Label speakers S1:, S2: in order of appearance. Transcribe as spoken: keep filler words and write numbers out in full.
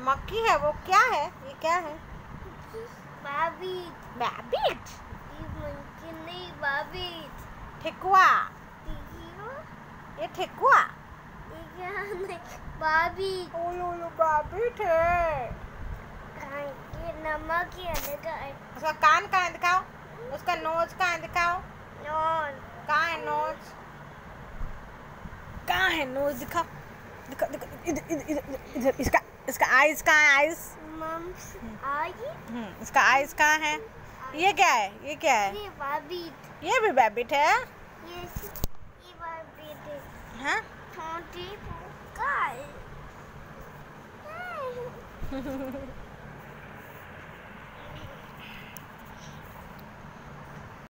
S1: मक्खी है वो। क्या है ये? क्या है?
S2: बैबिट।
S1: बैबिट?
S2: ये मक्खी नहीं, बैबिट।
S1: ठेकुआ। ये ठेकुआ।
S2: ये क्या नहीं, बैबिट।
S1: ओ लो लो बैबिट है।
S2: ये नमक ही अलग है।
S1: उसका कान कहाँ दिखाओ, उसका नोज कहाँ दिखाओ।
S2: नोज
S1: कहाँ है नोज? कहाँ है नोज? दिखाओ दिखा दिखा इधर इधर इधर इधर। इसका इसका आइज कहाँ है? आइज।
S2: मम्स आई।
S1: हम्म इसका आइज कहाँ है? ये क्या है? ये क्या है?
S2: ये बैबिट।
S1: ये भी बैबिट है।
S2: ये ये बैबिट है।
S1: हाँ
S2: छोटी गाय।